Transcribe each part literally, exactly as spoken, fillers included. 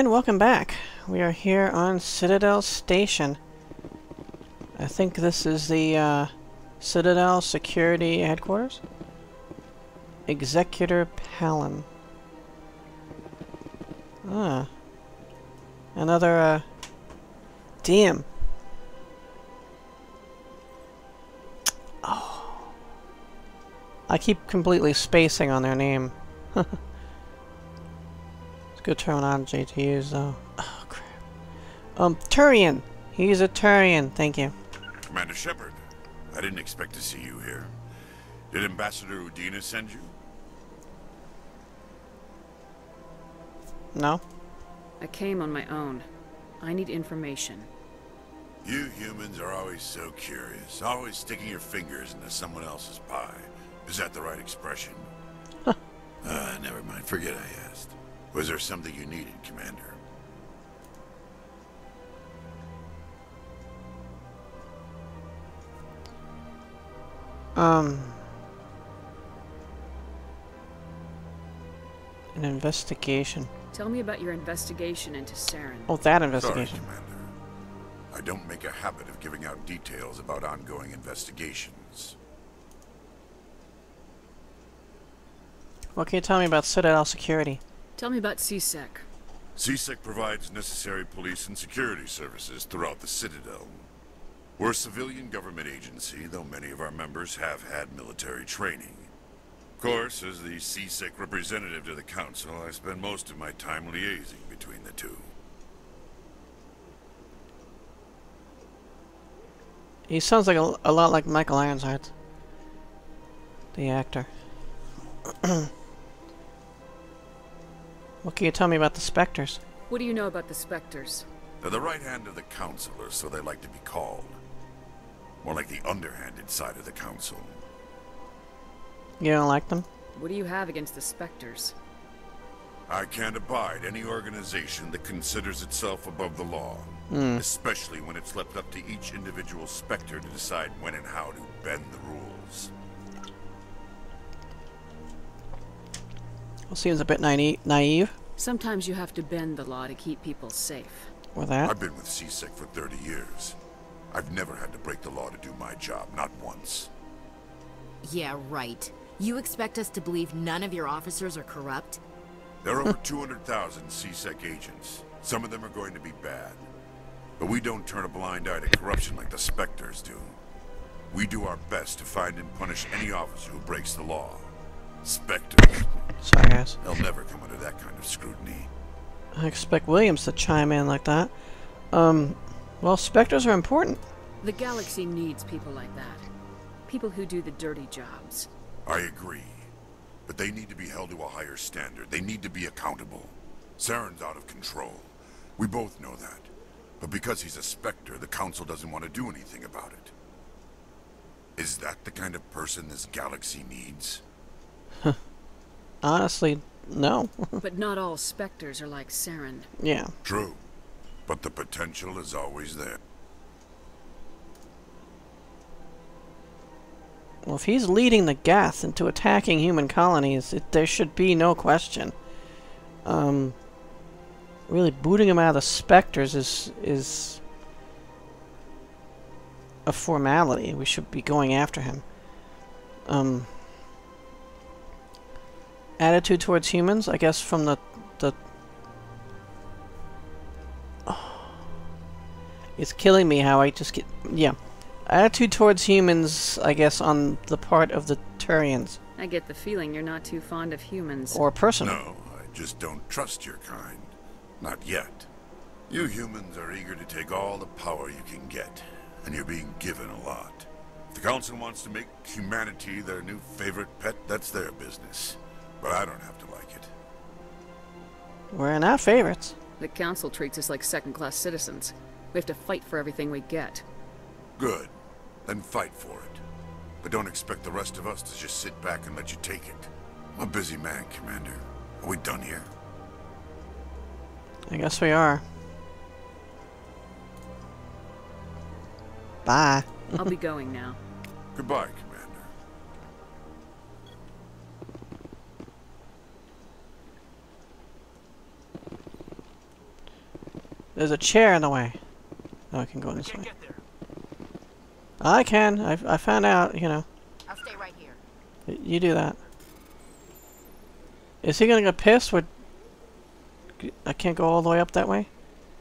And welcome back. We are here on Citadel Station. I think this is the uh, Citadel Security Headquarters. Executor Pallin. Ah. Another, uh... damn. Oh. I keep completely spacing on their name. It's good terminology to use, though. Oh, crap. Um, Turian! He's a Turian, thank you. Commander Shepard, I didn't expect to see you here. Did Ambassador Udina send you? No? I came on my own. I need information. You humans are always so curious, always sticking your fingers into someone else's pie. Is that the right expression? Ah, uh, never mind. Forget I asked. Was there something you needed, Commander? Um... An investigation. Tell me about your investigation into Saren. Oh, that investigation. Sorry, Commander. I don't make a habit of giving out details about ongoing investigations. What can you tell me about Citadel security? Tell me about C SEC. C SEC provides necessary police and security services throughout the Citadel. We're a civilian government agency, though many of our members have had military training. Of course, as the C SEC representative to the Council, I spend most of my time liaising between the two. He sounds like a, a lot like Michael Ironside, the actor. What can you tell me about the Spectres? What do you know about the Spectres? They're the right hand of the Council, or so they like to be called. More like the underhanded side of the Council. You don't like them? What do you have against the Spectres? I can't abide any organization that considers itself above the law. Mm. Especially when it's left up to each individual Spectre to decide when and how to bend the rules. Well, seems a bit naive. naive. Sometimes you have to bend the law to keep people safe. Or that. I've been with C SEC for thirty years. I've never had to break the law to do my job, not once. Yeah, right. You expect us to believe none of your officers are corrupt? There are over two hundred thousand C SEC agents. Some of them are going to be bad. But we don't turn a blind eye to corruption like the Spectres do. We do our best to find and punish any officer who breaks the law. Spectres. Sorry, guys. They'll never come under that kind of scrutiny. I expect Williams to chime in like that. Um, well, Spectres are important. The galaxy needs people like that. People who do the dirty jobs. I agree. But they need to be held to a higher standard. They need to be accountable. Saren's out of control. We both know that. But because he's a Spectre, the Council doesn't want to do anything about it. Is that the kind of person this galaxy needs? Honestly, no. But not all Spectres are like Saren. Yeah. True. But the potential is always there. Well, if he's leading the Gath into attacking human colonies, it, there should be no question. Um, really booting him out of the Spectres is is a formality. We should be going after him. Um, attitude towards humans, I guess, from the the. Oh, it's killing me how I just get yeah. Attitude towards humans, I guess, on the part of the Turians. I get the feeling you're not too fond of humans. Or personal. No, I just don't trust your kind. Not yet. You humans are eager to take all the power you can get, and you're being given a lot. If the Council wants to make humanity their new favorite pet, that's their business. But I don't have to like it. We're not favorites. The Council treats us like second-class citizens. We have to fight for everything we get. Good. Then fight for it. But don't expect the rest of us to just sit back and let you take it. I'm a busy man, Commander. Are we done here? I guess we are. Bye. I'll be going now. Goodbye, Commander. There's a chair in the way. Oh, I can go this way. Get there. I can. I, I found out, you know. I'll stay right here. Y- You do that. Is he gonna get pissed with... I can't go all the way up that way?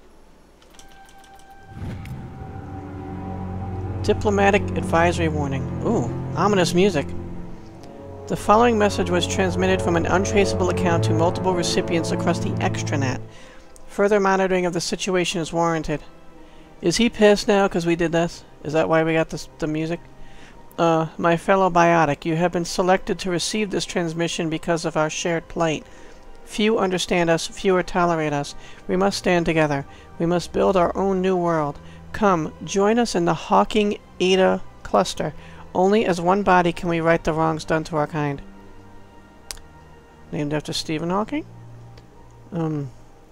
Diplomatic advisory warning. Ooh, ominous music. The following message was transmitted from an untraceable account to multiple recipients across the extranet. Further monitoring of the situation is warranted. Is he pissed now because we did this? Is that why we got this, the music? Uh, my fellow biotic, you have been selected to receive this transmission because of our shared plight. Few understand us, fewer tolerate us. We must stand together. We must build our own new world. Come, join us in the Hawking Eta cluster. Only as one body can we right the wrongs done to our kind. Named after Stephen Hawking? Um...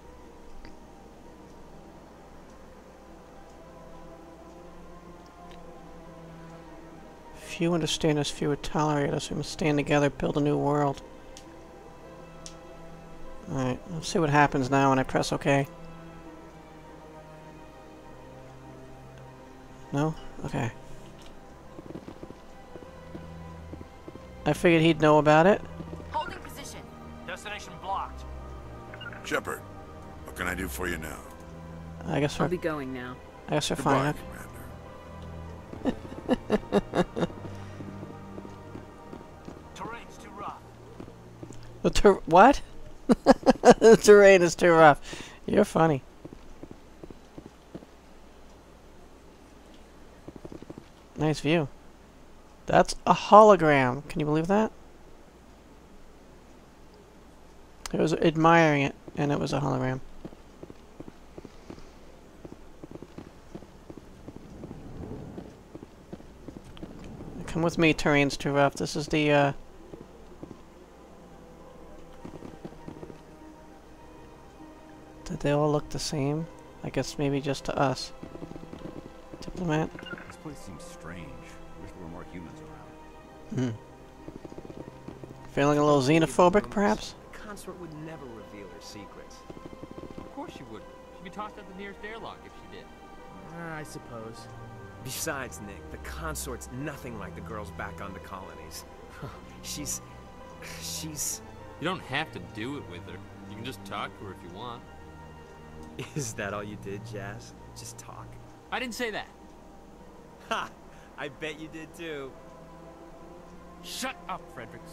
Few understand us, fewer tolerate us. We must stand together, build a new world. Alright, let's see what happens now when I press OK. No? Okay. I figured he'd know about it. Holding position. Destination blocked. Shepard, what can I do for you now? I guess I'll we're, be going now. I guess we're Goodbye, fine. Commander. Terrain's too rough. The ter what? The terrain is too rough. You're funny. Nice view. That's a hologram. Can you believe that? I was admiring it, and it was a hologram. Come with me, terrain's too rough. This is the, uh... Did they all look the same? I guess maybe just to us. Diplomat? This place seems strange. Wish there were more humans around. Hmm. Feeling a little xenophobic, perhaps? The consort would never reveal her secrets. Of course she would. She'd be tossed out the nearest airlock if she did. Uh, I suppose. Besides, Nick, the consort's nothing like the girls back on the colonies. she's... she's... You don't have to do it with her. You can just talk to her if you want. Is that all you did, Jazz? Just talk? I didn't say that. Ha! I bet you did too. Shut up, Fredericks.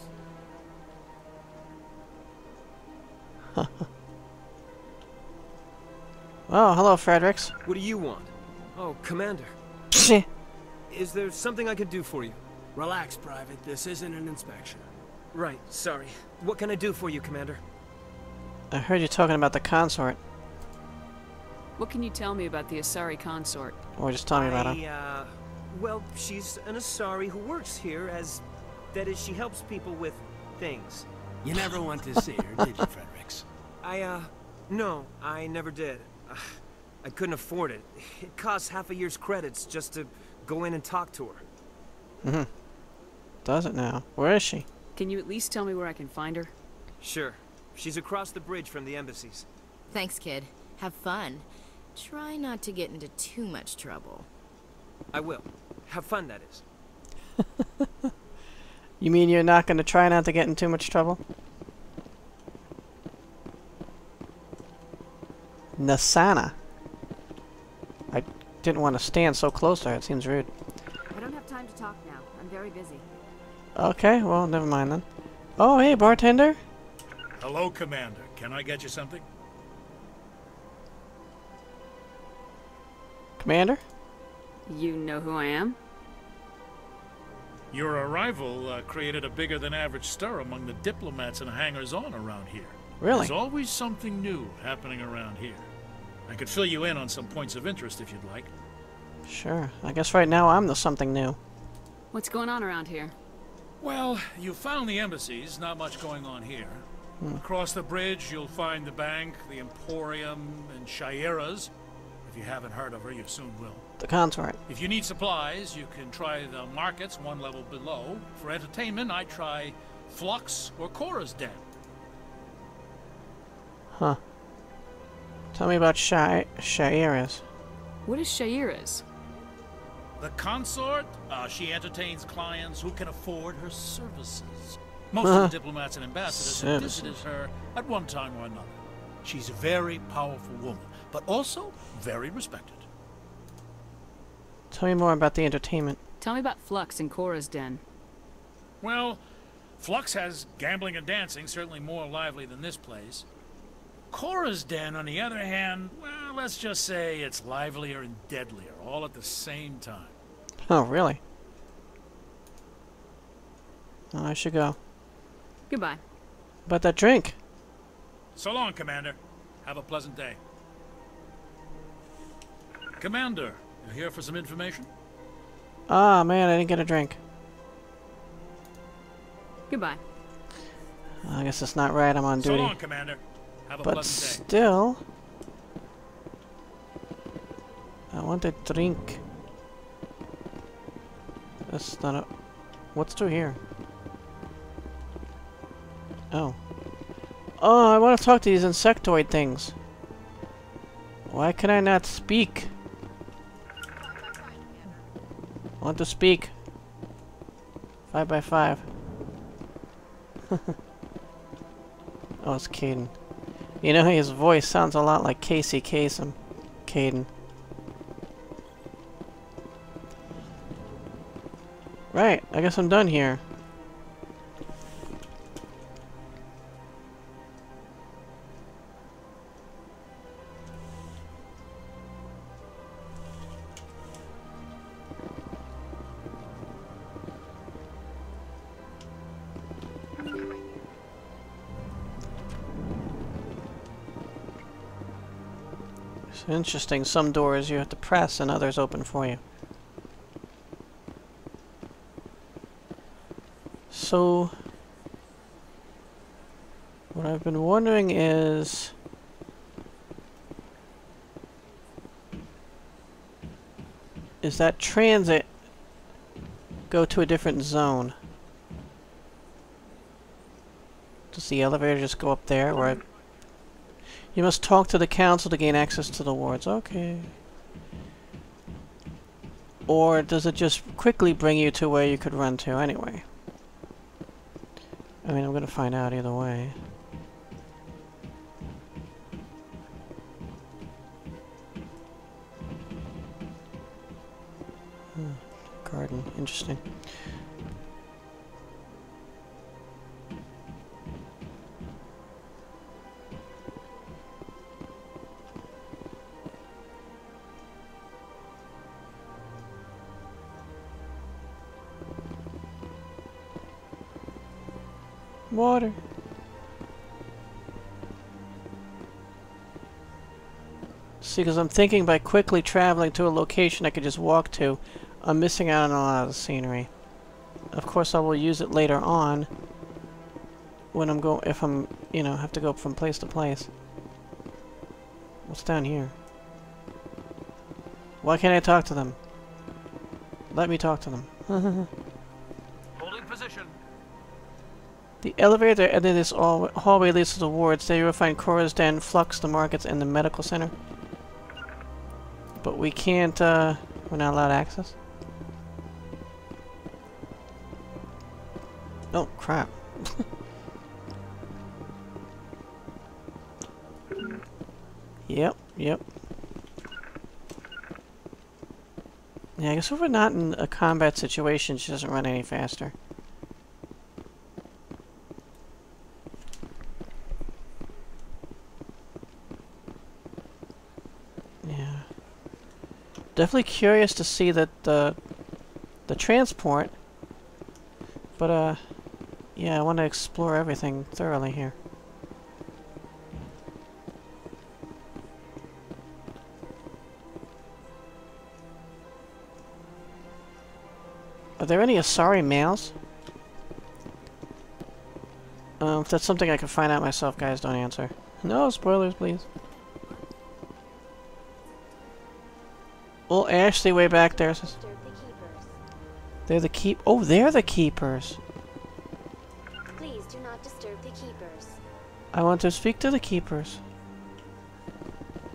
Oh, hello, Fredericks. What do you want? Oh, Commander. Psh. Is there something I could do for you? Relax, Private. This isn't an inspection. Right, sorry. What can I do for you, Commander? I heard you talking about the consort. What can you tell me about the Asari consort? Or just tell me about I, her. uh... Well, she's an Asari who works here as... That is, she helps people with things. You never went to see her, did you, Fredericks? I, uh... No, I never did. Uh, I couldn't afford it. It costs half a year's credits just to go in and talk to her. Mm-hmm. Does it now? Where is she? Can you at least tell me where I can find her? Sure. She's across the bridge from the embassies. Thanks, kid. Have fun. Try not to get into too much trouble. I will. Have fun, that is. You mean you're not going to try not to get in too much trouble? Nasana. I didn't want to stand so close to her. It seems rude. I don't have time to talk now. I'm very busy. Okay, well, never mind then. Oh, hey, bartender. Hello, Commander. Can I get you something? Commander? You know who I am? Your arrival uh, created a bigger-than-average stir among the diplomats and hangers-on around here. Really? There's always something new happening around here. I could fill you in on some points of interest if you'd like. Sure. I guess right now I'm the something new. What's going on around here? Well, you found the embassies, not much going on here. Hmm. Across the bridge, you'll find the bank, the Emporium, and Shayera's. If you haven't heard of her, you soon will. The consort. If you need supplies, you can try the markets one level below. For entertainment, I try Flux or Cora's Den. Huh. Tell me about Shai Shairas. What is Shairas? The consort, uh, she entertains clients who can afford her services. Most Uh-huh. of the diplomats and ambassadors have visited her at one time or another. She's a very powerful woman, but also very respected. Tell me more about the entertainment. Tell me about Flux and Cora's den. Well, Flux has gambling and dancing, certainly more lively than this place. Cora's den, on the other hand, well, let's just say it's livelier and deadlier, all at the same time. Oh, really? Well, I should go. Goodbye. About that drink. So long, Commander. Have a pleasant day. Commander, you here for some information? Ah, man, I didn't get a drink. Goodbye. I guess it's not right. I'm on So duty. long, Commander. Have a But pleasant day. still, I want a drink. That's not a... What's through here? Oh. Oh, I want to talk to these insectoid things. Why can I not speak? I want to speak. Five by five. Oh, it's Caden. You know, his voice sounds a lot like Casey Kasem. Caden. Right, I guess I'm done here. It's interesting, some doors you have to press and others open for you. So, what I've been wondering is, is that transit go to a different zone? Does the elevator just go up there, or I you must talk to the council to gain access to the wards. Okay. Or does it just quickly bring you to where you could run to anyway? I mean, I'm gonna find out either way. Hmm. Garden. Interesting. Water. See, because I'm thinking by quickly traveling to a location I could just walk to, I'm missing out on a lot of the scenery. Of course, I will use it later on when I'm go if I'm, you know, have to go from place to place. What's down here? Why can't I talk to them? Let me talk to them. Holding position. The elevator and then this all hallway leads to the wards. There you will find Cora's den, Flux, the markets, and the medical center. But we can't, uh, we're not allowed access. Oh, crap. Yep, yep. Yeah, I guess if we're not in a combat situation, she doesn't run any faster. Yeah. Definitely curious to see that the the transport, but uh, yeah, I want to explore everything thoroughly here. Are there any Asari males? Um, if that's something I can find out myself, guys, don't answer. No spoilers, please. Oh, Ashley way back there says... They're the keep... Oh, they're the keepers! Please do not disturb the keepers. I want to speak to the keepers.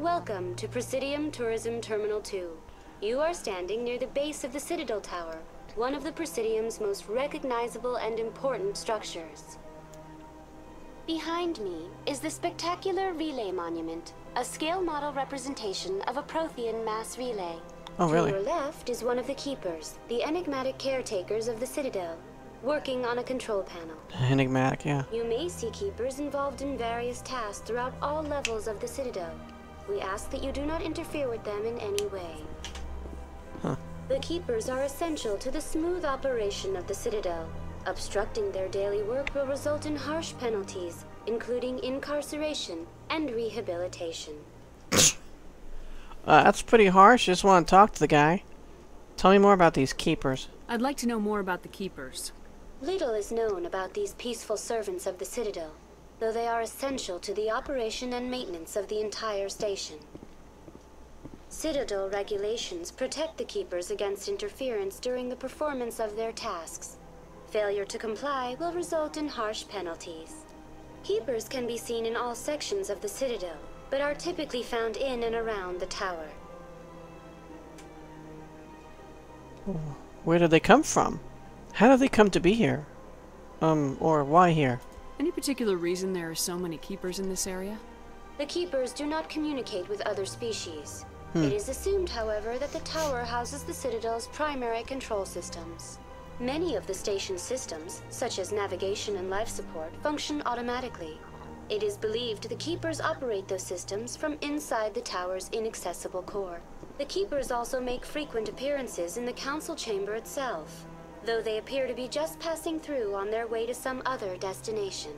Welcome to Presidium Tourism Terminal two. You are standing near the base of the Citadel Tower, one of the Presidium's most recognizable and important structures. Behind me is the spectacular Relay Monument, a scale model representation of a Prothean mass relay. Oh, really? To your left is one of the Keepers, the enigmatic caretakers of the Citadel, working on a control panel. Enigmatic, yeah. You may see Keepers involved in various tasks throughout all levels of the Citadel. We ask that you do not interfere with them in any way. Huh. The Keepers are essential to the smooth operation of the Citadel. Obstructing their daily work will result in harsh penalties, including incarceration and rehabilitation. Uh, that's pretty harsh. Just want to talk to the guy. Tell me more about these Keepers. I'd like to know more about the Keepers. Little is known about these peaceful servants of the Citadel, though they are essential to the operation and maintenance of the entire station. Citadel regulations protect the Keepers against interference during the performance of their tasks. Failure to comply will result in harsh penalties. Keepers can be seen in all sections of the Citadel, but are typically found in and around the tower. Where did they come from? How did they come to be here? Um, or why here? Any particular reason there are so many Keepers in this area? The Keepers do not communicate with other species. Hmm. It is assumed, however, that the tower houses the Citadel's primary control systems. Many of the station's systems, such as navigation and life support, function automatically. It is believed the Keepers operate those systems from inside the tower's inaccessible core. The Keepers also make frequent appearances in the council chamber itself, though they appear to be just passing through on their way to some other destination.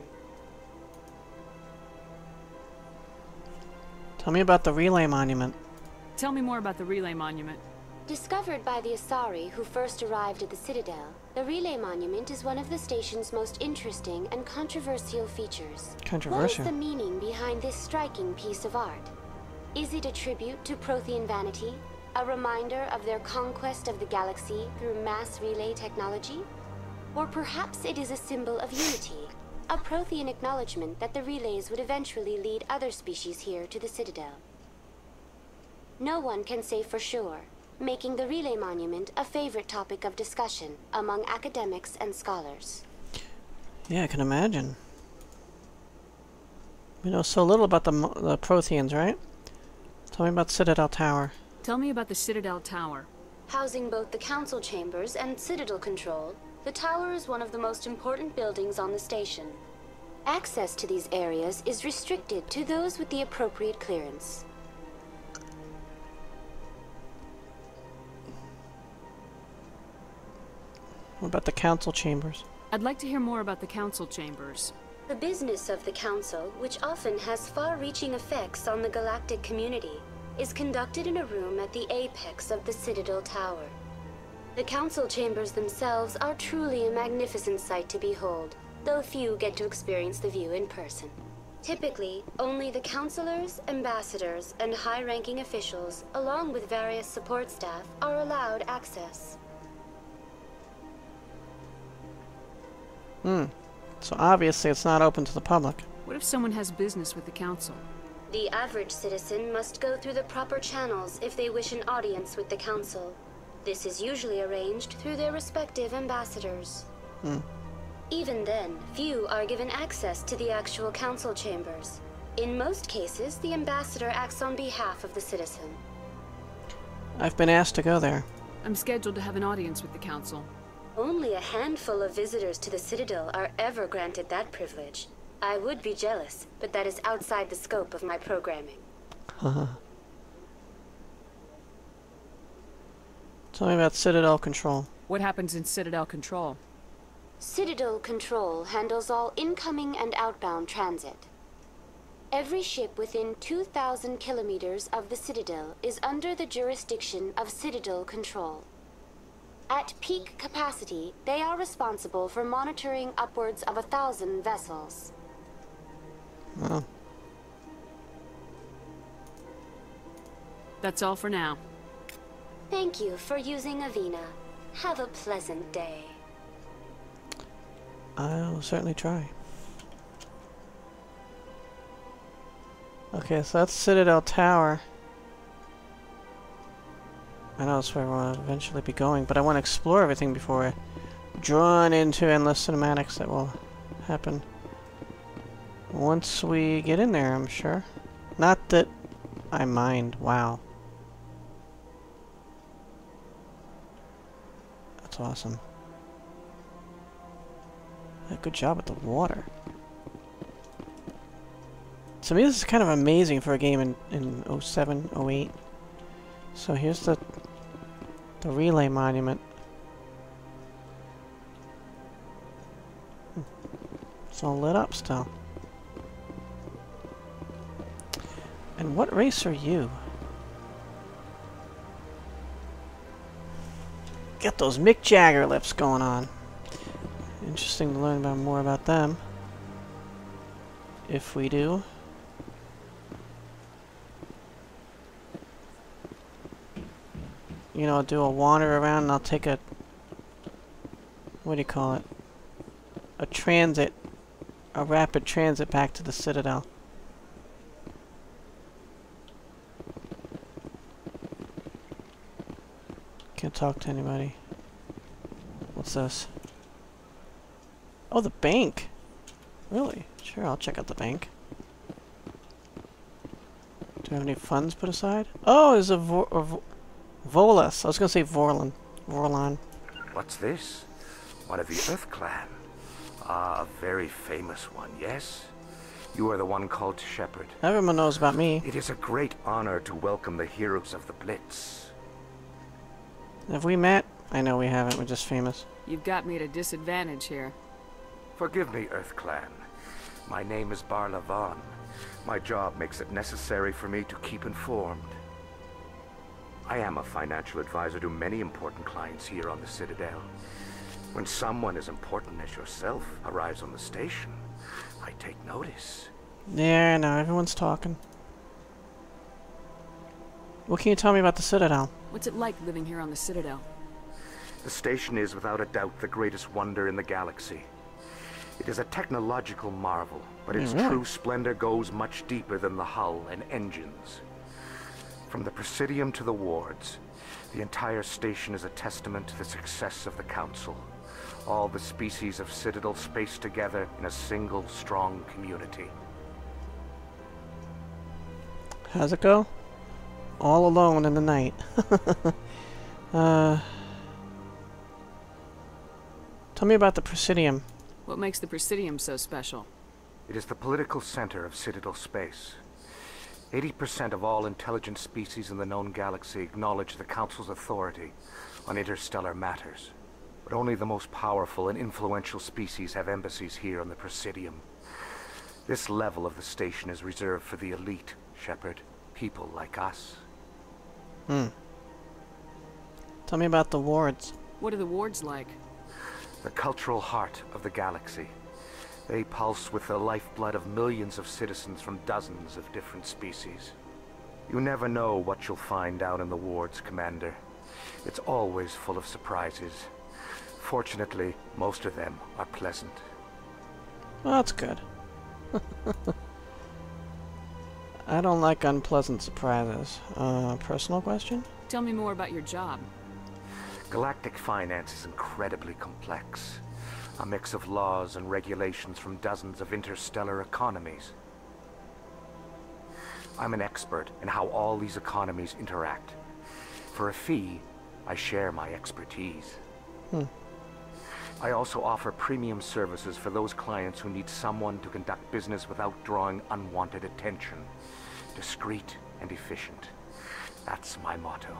Tell me about the Relay Monument. Tell me more about the Relay Monument. Discovered by the Asari who first arrived at the Citadel, the Relay Monument is one of the station's most interesting and controversial features. Controversial? What is the meaning behind this striking piece of art? Is it a tribute to Prothean vanity? A reminder of their conquest of the galaxy through mass relay technology? Or perhaps it is a symbol of unity, a Prothean acknowledgement that the relays would eventually lead other species here to the Citadel. No one can say for sure, making the Relay Monument a favorite topic of discussion among academics and scholars. Yeah, I can imagine. We know so little about the, mo the Protheans, right? Tell me about Citadel Tower. Tell me about the Citadel Tower. Housing both the council chambers and Citadel control, the tower is one of the most important buildings on the station. Access to these areas is restricted to those with the appropriate clearance. What about the council chambers? I'd like to hear more about the council chambers. The business of the council, which often has far-reaching effects on the galactic community, is conducted in a room at the apex of the Citadel Tower. The council chambers themselves are truly a magnificent sight to behold, though few get to experience the view in person. Typically, only the councilors, ambassadors, and high-ranking officials, along with various support staff, are allowed access. Hmm. So obviously it's not open to the public. What if someone has business with the council? The average citizen must go through the proper channels if they wish an audience with the council. This is usually arranged through their respective ambassadors. Hmm. Even then, few are given access to the actual council chambers. In most cases, the ambassador acts on behalf of the citizen. I've been asked to go there. I'm scheduled to have an audience with the council. Only a handful of visitors to the Citadel are ever granted that privilege. I would be jealous, but that is outside the scope of my programming. Haha. Tell me about Citadel Control. What happens in Citadel Control? Citadel Control handles all incoming and outbound transit. Every ship within two thousand kilometers of the Citadel is under the jurisdiction of Citadel Control. At peak capacity, they are responsible for monitoring upwards of a thousand vessels. Well, That's all for now. Thank you for using Avina. Have a pleasant day. I'll certainly try. Okay, so that's Citadel Tower. I know that's where I want to eventually be going, but I want to explore everything before I drawn into endless cinematics that will happen once we get in there, I'm sure. Not that I mind. Wow. That's awesome. Yeah, good job with the water. To me, this is kind of amazing for a game in, in oh seven, oh eight. So here's the, the relay monument. It's all lit up still. And what race are you? Got those Mick Jagger lips going on. Interesting to learn about more about them. If we do. You know, I'll do a wander around and I'll take a... What do you call it? A transit. A rapid transit back to the Citadel. Can't talk to anybody. What's this? Oh, the bank! Really? Sure, I'll check out the bank. Do I have any funds put aside? Oh, there's a, vo a vo Volus. I was gonna say Vorlon. Vorlon. What's this? One of the Earth Clan. Ah, a very famous one, yes? You are the one called Shepherd. Everyone knows about me. It is a great honor to welcome the heroes of the Blitz. Have we met? I know we haven't, we're just famous. You've got me at a disadvantage here. Forgive me, Earth Clan. My name is Barla Vaughn. My job makes it necessary for me to keep informed. I am a financial advisor to many important clients here on the Citadel. When someone as important as yourself arrives on the station, I take notice. Yeah, no, everyone's talking. What can you tell me about the Citadel? What's it like living here on the Citadel? The station is without a doubt the greatest wonder in the galaxy. It is a technological marvel, but its Yeah, really? true splendor goes much deeper than the hull and engines. From the Presidium to the wards, the entire station is a testament to the success of the Council. All the species of Citadel spaced together in a single, strong community. How's it go? All alone in the night. uh, tell me about the Presidium. What makes the Presidium so special? It is the political center of Citadel space. eighty percent of all intelligent species in the known galaxy acknowledge the Council's authority on interstellar matters. But only the most powerful and influential species have embassies here on the Presidium. This level of the station is reserved for the elite, Shepherd. People like us. Hmm. Tell me about the wards. What are the wards like? The cultural heart of the galaxy. They pulse with the lifeblood of millions of citizens from dozens of different species. You never know what you'll find down in the wards, Commander. It's always full of surprises. Fortunately, most of them are pleasant. Well, that's good. I don't like unpleasant surprises. Uh, personal question? Tell me more about your job. Galactic finance is incredibly complex. A mix of laws and regulations from dozens of interstellar economies. I'm an expert in how all these economies interact. For a fee, I share my expertise. Hmm. I also offer premium services for those clients who need someone to conduct business without drawing unwanted attention. Discreet and efficient. That's my motto.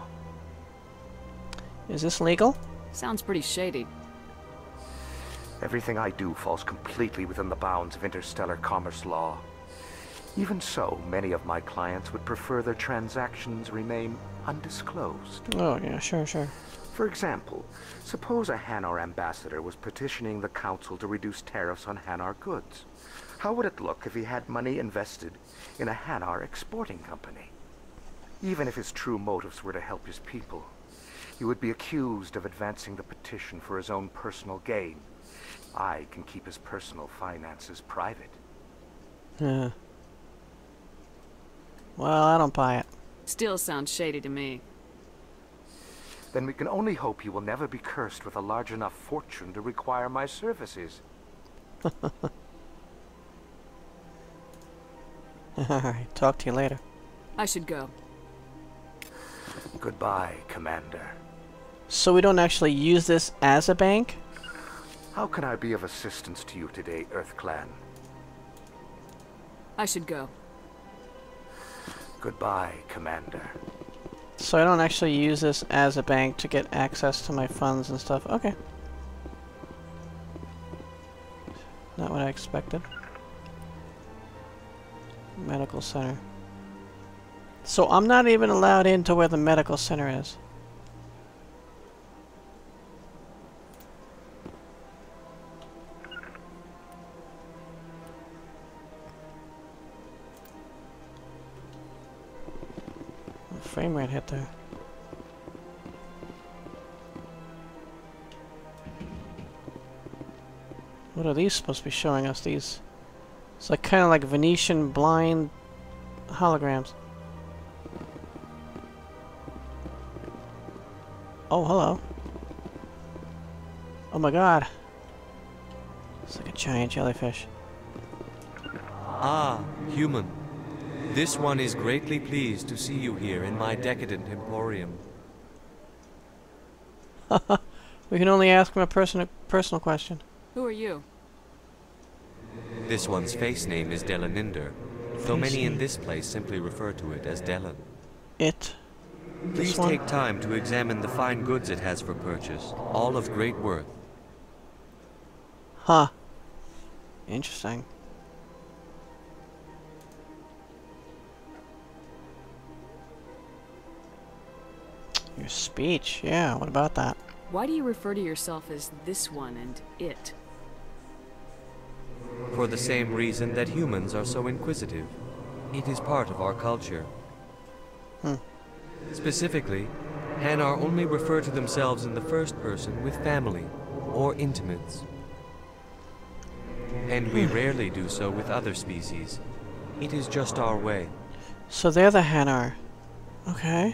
Is this legal? Sounds pretty shady. Everything I do falls completely within the bounds of interstellar commerce law. Even so, many of my clients would prefer their transactions remain undisclosed. Oh, yeah, sure, sure. For example, suppose a Hanar ambassador was petitioning the Council to reduce tariffs on Hanar goods. How would it look if he had money invested in a Hanar exporting company? Even if his true motives were to help his people, he would be accused of advancing the petition for his own personal gain. I can keep his personal finances private. Yeah. Well, I don't buy it. Still sounds shady to me. Then we can only hope you will never be cursed with a large enough fortune to require my services. Alright, talk to you later. I should go. Goodbye, Commander. So we don't actually use this as a bank? How can I be of assistance to you today, Earth Clan? I should go. Goodbye, Commander. So I don't actually use this as a bank to get access to my funds and stuff. Okay. Not what I expected. Medical center. So I'm not even allowed into where the medical center is. Frame rate hit there. What are these supposed to be showing us? These, it's like kind of like Venetian blind holograms. Oh, hello. Oh my god. It's like a giant jellyfish. Ah, human. This one is greatly pleased to see you here in my decadent Emporium. We can only ask him a personal personal question. Who are you? This one's face name is Delaninder, though many in this place simply refer to it as Delan. It. Please take time to examine the fine goods it has for purchase, all of great worth. Huh. Interesting. Your speech, yeah, what about that? Why do you refer to yourself as this one and it? For the same reason that humans are so inquisitive. It is part of our culture. Hmm. Specifically, Hanar only refer to themselves in the first person with family or intimates. And we rarely do so with other species. It is just our way. So they're the Hanar. Okay.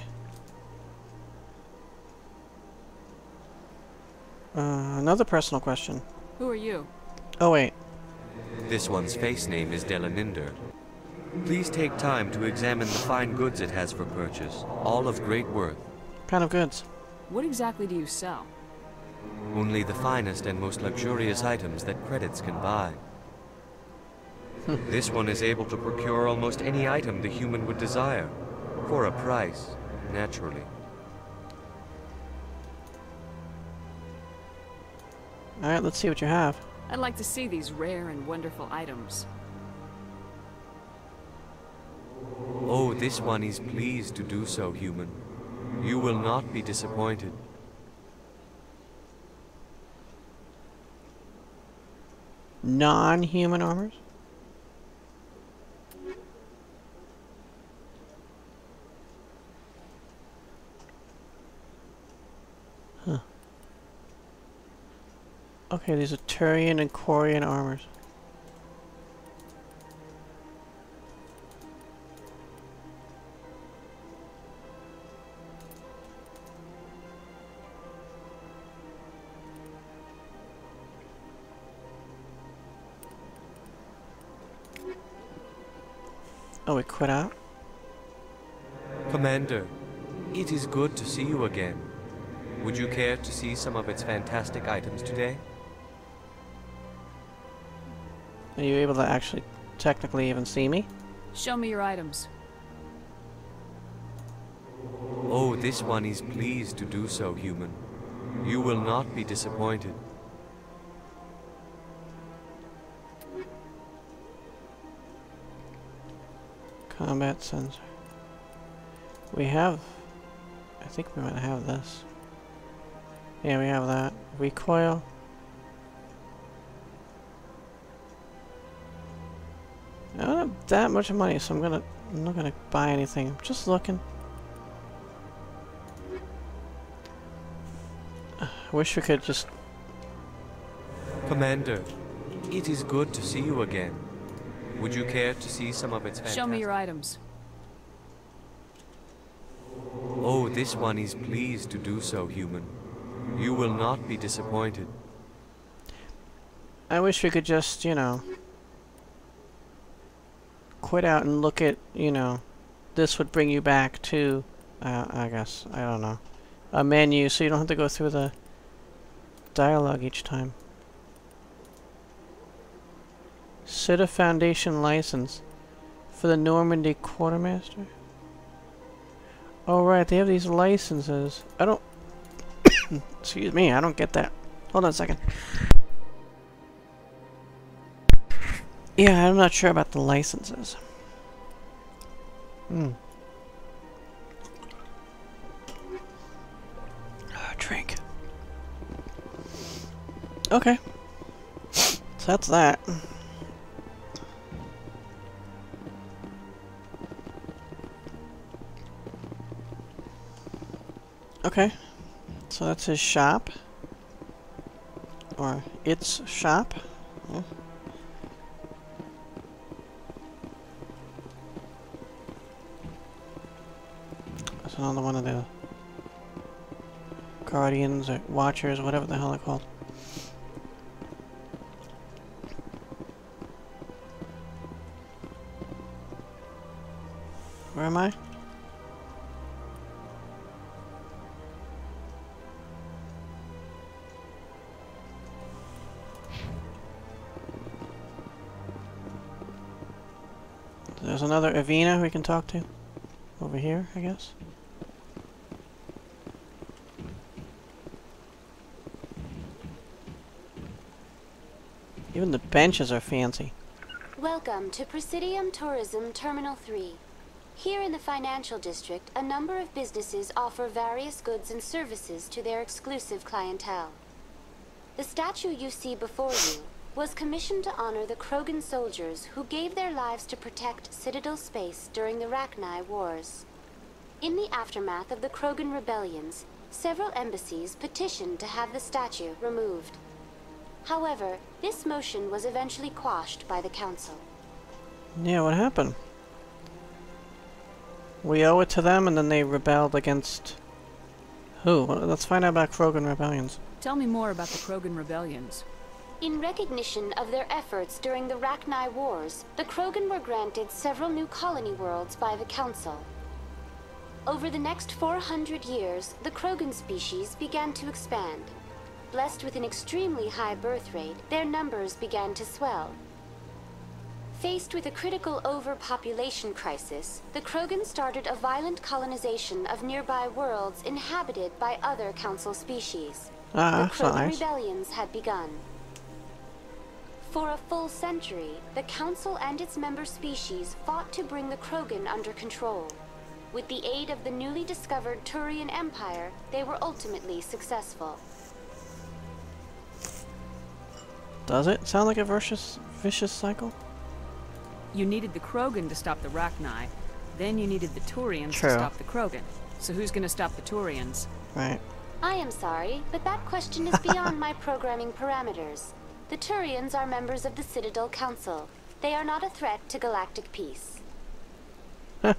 Uh, another personal question. Who are you? Oh wait. This one's face name is Delaninder. Please take time to examine the fine goods it has for purchase, all of great worth. What kind of goods? What exactly do you sell? Only the finest and most luxurious items that credits can buy. This one is able to procure almost any item the human would desire, for a price, naturally. Alright, let's see what you have. I'd like to see these rare and wonderful items. Oh, this one is pleased to do so, human. You will not be disappointed. Non-human armors? Huh. Okay, these are Turian and Quarian armors. Oh, we quit out? Commander, it is good to see you again. Would you care to see some of its fantastic items today? Are you able to actually technically even see me? Show me your items. Oh, this one is pleased to do so, human. You will not be disappointed. Combat sensor. We have... I think we might have this. Yeah, we have that. Recoil. I don't have that much money, so I'm gonna... I'm not gonna buy anything. I'm just looking. I wish we could just... Commander, it is good to see you again. Would you care to see some of its fantastic... Show me your items. This one is pleased to do so, human. You will not be disappointed. I wish we could just, you know, quit out and look at, you know, this would bring you back to, uh, I guess, I don't know, a menu so you don't have to go through the dialogue each time. Citadel Foundation license for the Normandy Quartermaster. Oh right, they have these licenses. I don't... Excuse me, I don't get that. Hold on a second. Yeah, I'm not sure about the licenses. Hmm. Oh, drink. Okay. So that's that. Okay. So that's his shop. Or its shop. Yeah. That's another one of the Guardians or Watchers, whatever the hell they're called. Where am I? There's another Avena we can talk to. Over here, I guess. Even the benches are fancy. Welcome to Presidium Tourism Terminal three. Here in the financial district, a number of businesses offer various goods and services to their exclusive clientele. The statue you see before you was commissioned to honor the Krogan soldiers who gave their lives to protect Citadel space during the Rachni Wars. In the aftermath of the Krogan rebellions, several embassies petitioned to have the statue removed. However, this motion was eventually quashed by the Council. Yeah, what happened? We owe it to them and then they rebelled against... who? Well, let's find out about Krogan rebellions. Tell me more about the Krogan rebellions. In recognition of their efforts during the Rachni Wars, the Krogan were granted several new colony worlds by the Council. Over the next four hundred years, the Krogan species began to expand. Blessed with an extremely high birth rate, their numbers began to swell. Faced with a critical overpopulation crisis, the Krogan started a violent colonization of nearby worlds inhabited by other Council species. Ah, the that's Krogan nice. rebellions had begun. For a full century, the Council and its member species fought to bring the Krogan under control. With the aid of the newly discovered Turian Empire, they were ultimately successful. Does it sound like a vicious, vicious cycle? You needed the Krogan to stop the Rachni, then you needed the Turians True. to stop the Krogan. So who's gonna stop the Turians? Right. I am sorry, but that question is beyond my programming parameters. The Turians are members of the Citadel Council. They are not a threat to galactic peace. Tell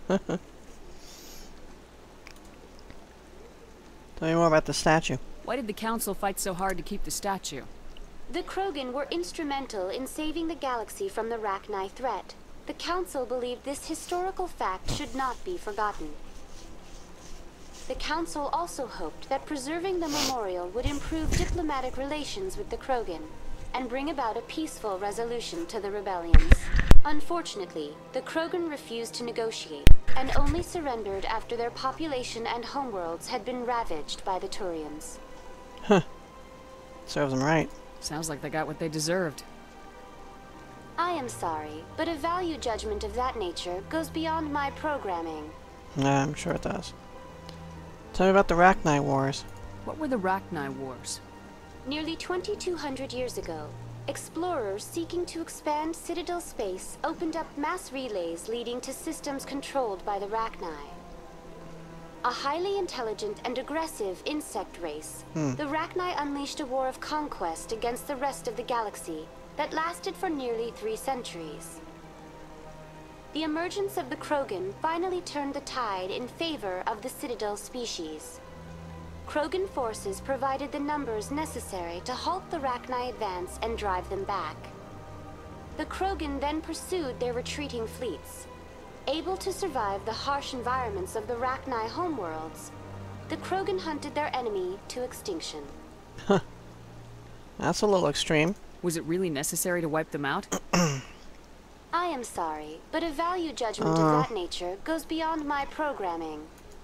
me more about the statue. Why did the Council fight so hard to keep the statue? The Krogan were instrumental in saving the galaxy from the Rachni threat. The Council believed this historical fact should not be forgotten. The Council also hoped that preserving the memorial would improve diplomatic relations with the Krogan and bring about a peaceful resolution to the rebellions. Unfortunately, the Krogan refused to negotiate and only surrendered after their population and homeworlds had been ravaged by the Turians. Huh. Serves them right. Sounds like they got what they deserved. I am sorry, but a value judgment of that nature goes beyond my programming. Yeah, I'm sure it does. Tell me about the Rachni Wars. What were the Rachni Wars? Nearly twenty-two hundred years ago, explorers seeking to expand Citadel space opened up mass relays leading to systems controlled by the Rachni. A highly intelligent and aggressive insect race, Hmm. the Rachni unleashed a war of conquest against the rest of the galaxy that lasted for nearly three centuries. the emergence of the Krogan finally turned the tide in favor of the Citadel species. Krogan forces provided the numbers necessary to halt the Rachni advance and drive them back. The Krogan then pursued their retreating fleets. Able to survive the harsh environments of the Rachni homeworlds, the Krogan hunted their enemy to extinction. Huh. That's a little extreme. Was it really necessary to wipe them out? I am sorry, but a value judgment uh. of that nature goes beyond my programming.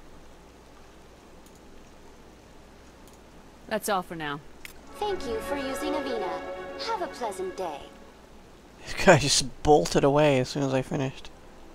That's all for now. Thank you for using Avina. Have a pleasant day. This guy just bolted away as soon as I finished.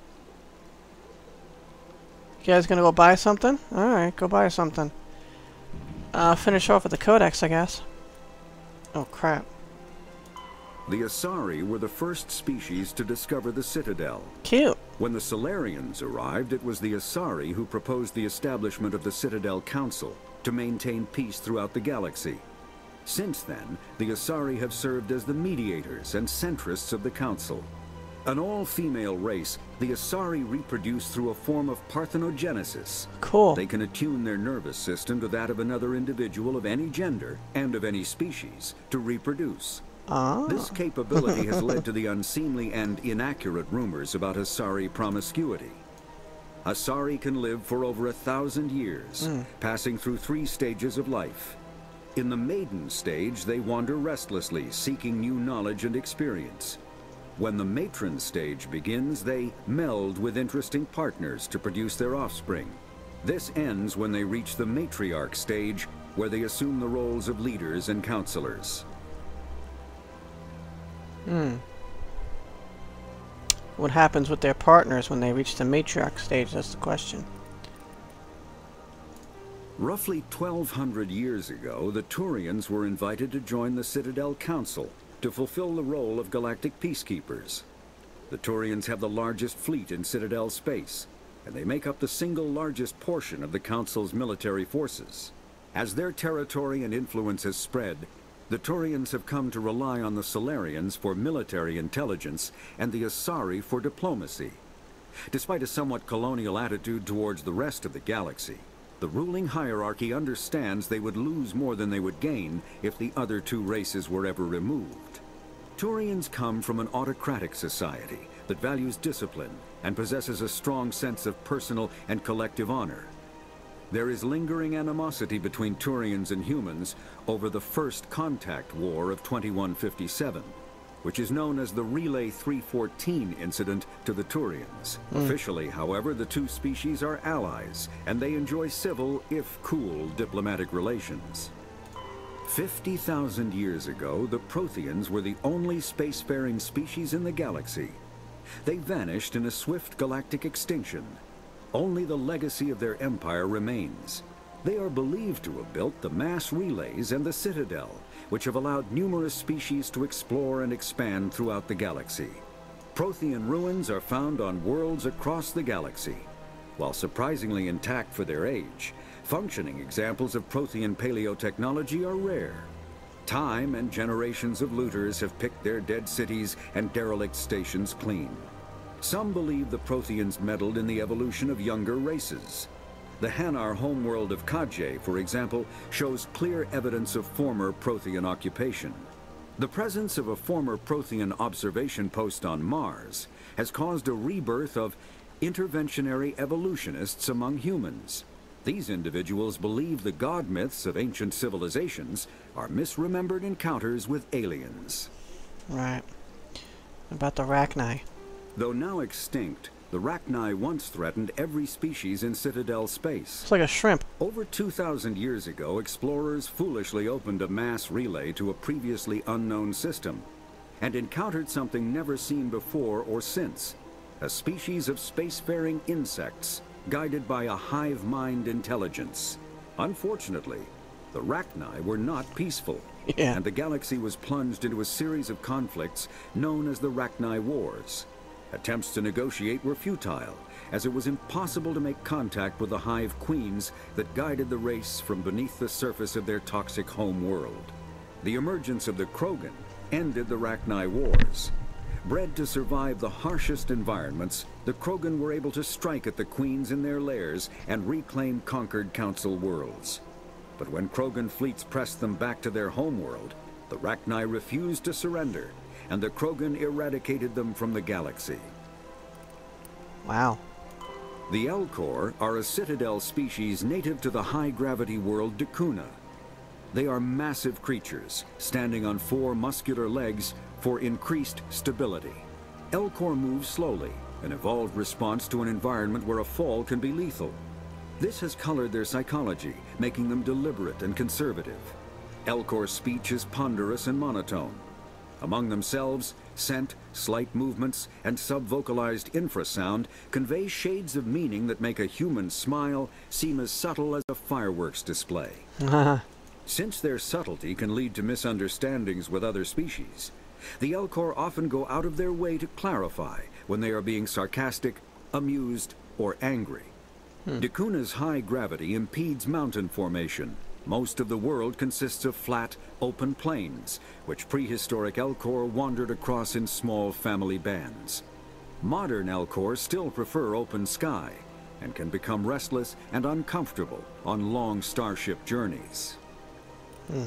You guys gonna go buy something? Alright, go buy something. Uh, finish off with the Codex, I guess. Oh, crap. The Asari were the first species to discover the Citadel. Cute. When the Solarians arrived, it was the Asari who proposed the establishment of the Citadel Council to maintain peace throughout the galaxy. Since then, the Asari have served as the mediators and centrists of the Council. An all-female race, the Asari reproduce through a form of parthenogenesis. Cool. They can attune their nervous system to that of another individual of any gender and of any species to reproduce. Ah. This capability has led to the unseemly and inaccurate rumors about Asari promiscuity. Asari can live for over a thousand years, mm. passing through three stages of life. In the maiden stage, they wander restlessly, seeking new knowledge and experience. When the matron stage begins, they meld with interesting partners to produce their offspring. This ends when they reach the matriarch stage, where they assume the roles of leaders and counselors. Hmm. What happens with their partners when they reach the matriarch stage? That's the question. Roughly twelve hundred years ago, the Turians were invited to join the Citadel Council to fulfill the role of galactic peacekeepers. The Turians have the largest fleet in Citadel space, and they make up the single largest portion of the Council's military forces. As their territory and influence has spread, the Turians have come to rely on the Solarians for military intelligence and the Asari for diplomacy. Despite a somewhat colonial attitude towards the rest of the galaxy, the ruling hierarchy understands they would lose more than they would gain if the other two races were ever removed. Turians come from an autocratic society that values discipline and possesses a strong sense of personal and collective honor. There is lingering animosity between Turians and humans over the First Contact War of twenty-one fifty-seven, which is known as the Relay three fourteen incident to the Turians. Mm. Officially, however, the two species are allies, and they enjoy civil, if cool, diplomatic relations. fifty thousand years ago, the Protheans were the only spacefaring species in the galaxy. They vanished in a swift galactic extinction. Only the legacy of their empire remains. They are believed to have built the mass relays and the Citadel, which have allowed numerous species to explore and expand throughout the galaxy. Prothean ruins are found on worlds across the galaxy. While surprisingly intact for their age, functioning examples of Prothean paleotechnology are rare. Time and generations of looters have picked their dead cities and derelict stations clean. Some believe the Protheans meddled in the evolution of younger races. The Hanar homeworld of Kajay, for example, shows clear evidence of former Prothean occupation. The presence of a former Prothean observation post on Mars has caused a rebirth of interventionary evolutionists among humans. These individuals believe the god myths of ancient civilizations are misremembered encounters with aliens. Right. About the Rachni. Though now extinct, the Rachni once threatened every species in Citadel space. It's like a shrimp. Over two thousand years ago, explorers foolishly opened a mass relay to a previously unknown system and encountered something never seen before or since, a species of spacefaring insects guided by a hive mind intelligence. Unfortunately, the Rachni were not peaceful, yeah. and the galaxy was plunged into a series of conflicts known as the Rachni Wars. Attempts to negotiate were futile, as it was impossible to make contact with the hive queens that guided the race from beneath the surface of their toxic home world. The emergence of the Krogan ended the Rachni Wars. Bred to survive the harshest environments, the Krogan were able to strike at the queens in their lairs and reclaim conquered Council worlds. But when Krogan fleets pressed them back to their homeworld, the Rachni refused to surrender, and the Krogan eradicated them from the galaxy. Wow. The Elcor are a Citadel species native to the high-gravity world Dakuna. They are massive creatures, standing on four muscular legs for increased stability. Elcor move slowly, an evolved response to an environment where a fall can be lethal. This has colored their psychology, making them deliberate and conservative. Elcor's speech is ponderous and monotone. Among themselves, scent, slight movements, and sub-vocalized infrasound convey shades of meaning that make a human smile seem as subtle as a fireworks display. Since their subtlety can lead to misunderstandings with other species, the Elcor often go out of their way to clarify when they are being sarcastic, amused, or angry. Hmm. Dakuna's high gravity impedes mountain formation. Most of the world consists of flat, open plains, which prehistoric Elcor wandered across in small family bands. Modern Elcor still prefer open sky, and can become restless and uncomfortable on long starship journeys. Hmm.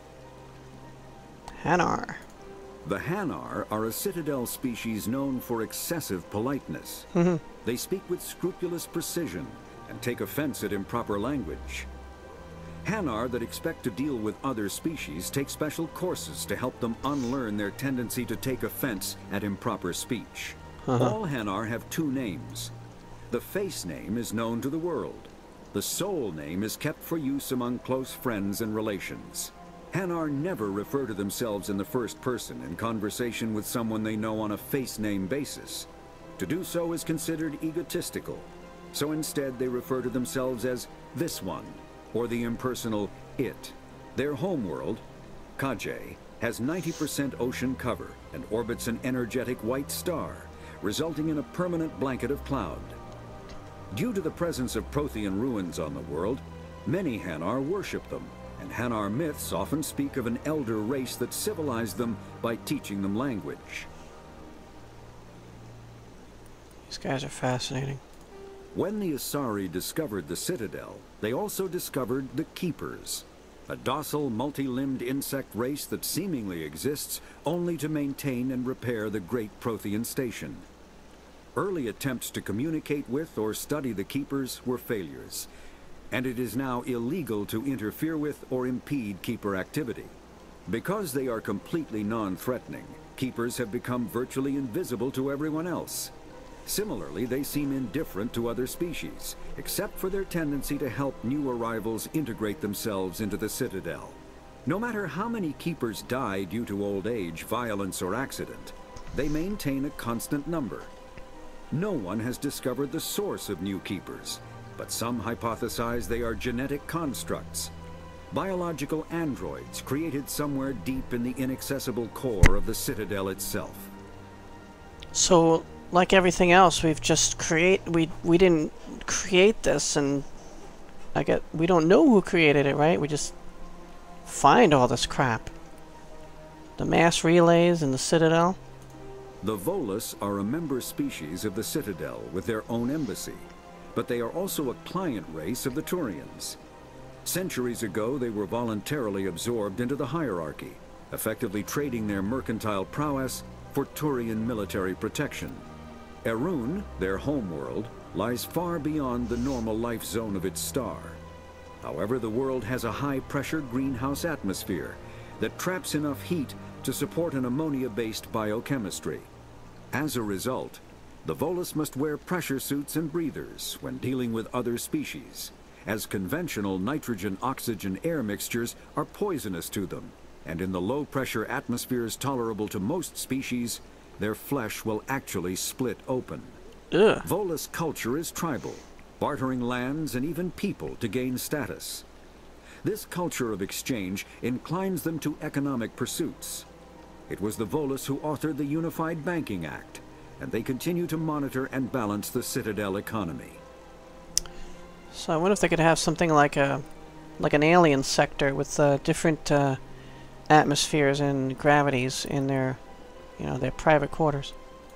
Hanar. The Hanar are a Citadel species known for excessive politeness. They speak with scrupulous precision and take offense at improper language. Hanar that expect to deal with other species take special courses to help them unlearn their tendency to take offense at improper speech. Uh-huh. All Hanar have two names. The face name is known to the world. The soul name is kept for use among close friends and relations. Hanar never refer to themselves in the first person in conversation with someone they know on a face name basis. To do so is considered egotistical, so instead they refer to themselves as this one, or the impersonal it. Their homeworld, Kajay, has ninety percent ocean cover and orbits an energetic white star, resulting in a permanent blanket of cloud. Due to the presence of Prothean ruins on the world, many Hanar worship them, and Hanar myths often speak of an elder race that civilized them by teaching them language. These guys are fascinating. When the Asari discovered the Citadel, they also discovered the Keepers, a docile, multi-limbed insect race that seemingly exists only to maintain and repair the great Prothean station. Early attempts to communicate with or study the Keepers were failures, and it is now illegal to interfere with or impede Keeper activity. Because they are completely non-threatening, Keepers have become virtually invisible to everyone else. Similarly, they seem indifferent to other species, except for their tendency to help new arrivals integrate themselves into the Citadel. No matter how many Keepers die due to old age, violence, or accident, they maintain a constant number. No one has discovered the source of new Keepers, but some hypothesize they are genetic constructs, biological androids created somewhere deep in the inaccessible core of the Citadel itself. So, like everything else, we've just create we we didn't create this, and I get we don't know who created it, right? We just find all this crap. The mass relays and the Citadel. The Volus are a member species of the Citadel with their own embassy, but they are also a client race of the Turians. Centuries ago, they were voluntarily absorbed into the hierarchy, effectively trading their mercantile prowess for Turian military protection. Erun, their homeworld, lies far beyond the normal life zone of its star. However, the world has a high-pressure greenhouse atmosphere that traps enough heat to support an ammonia-based biochemistry. As a result, the Volus must wear pressure suits and breathers when dealing with other species, as conventional nitrogen-oxygen air mixtures are poisonous to them, and in the low-pressure atmospheres tolerable to most species, their flesh will actually split open. Ugh. Volus culture is tribal, bartering lands and even people to gain status. This culture of exchange inclines them to economic pursuits. It was the Volus who authored the Unified Banking Act, and they continue to monitor and balance the Citadel economy. So I wonder if they could have something like a, like an alien sector with uh, different uh, atmospheres and gravities in their, you know, their private quarters.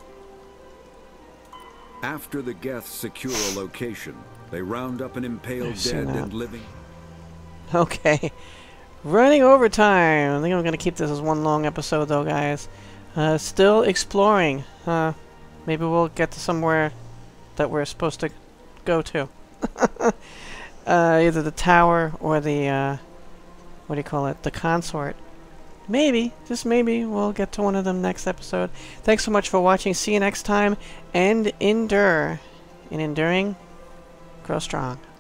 After the Geths secure a location, they round up an impaled I've seen dead that. and living. Okay. Running overtime. I think I'm going to keep this as one long episode, though, guys. Uh, still exploring. Uh, maybe we'll get to somewhere that we're supposed to go to. uh, either the tower or the, uh, what do you call it? The consort. Maybe, just maybe, we'll get to one of them next episode. Thanks so much for watching. See you next time. And endure. In enduring, grow strong.